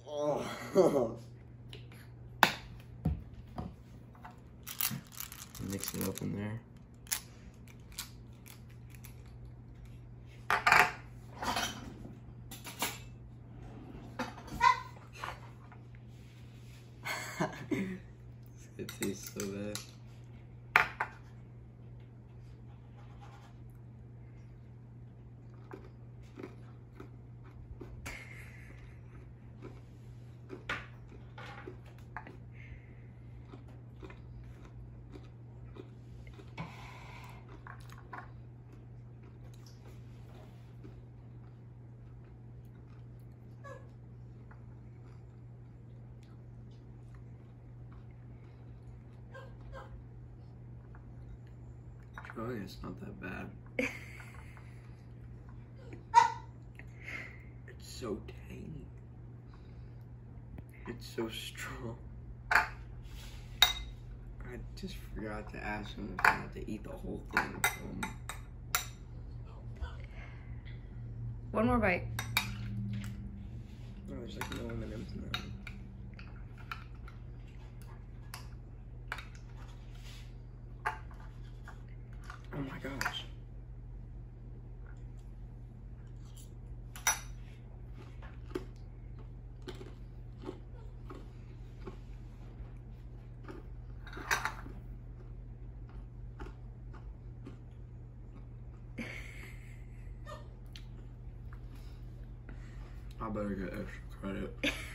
Oh. Mix it up in there. It tastes so bad. Oh, yeah, it's not that bad. It's so tangy. It's so strong. I just forgot to ask him if I had to eat the whole thing. One more bite. Oh, there's like no M&Ms in that one. Oh my gosh. I better get extra credit.